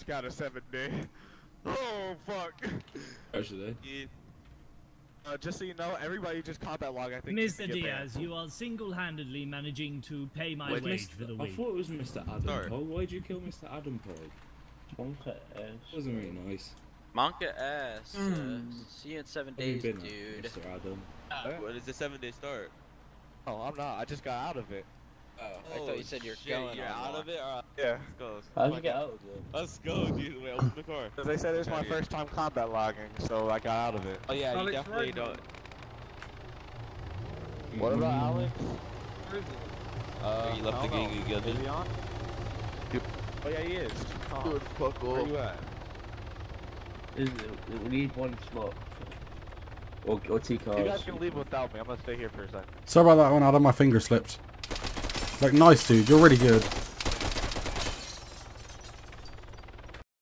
just got a 7-day. Oh fuck. Actually. Just so you know, everybody just combat log. I think. Mr. Diaz, you are single-handedly managing to pay my wage for the I week. thought it was Mr. Adam Cole. Why'd you kill Mr. Adam Cole? Monka ass. Wasn't really nice. Monka ass. See you in 7 days, dude. Mr. Adam. When does the 7-day start? Oh, I'm not. I just got out of it. I thought you said you're going. You're out of it? Alright. Yeah. Let's go. How'd you get out of it? Let's go, dude. Wait, open the car. Because they said it was my first time combat logging, so I got out of it. Oh yeah, you Alex definitely Ryder. don't. What about Alex? You left the gang, you got Is he on? Oh yeah, he is. Good fuck Where off. you at? We need one slot. Or 2 cars. You guys can leave without me. I'm gonna stay here for a second. Sorry about that one, Adam. My finger slipped. Like, nice, dude. You're really good.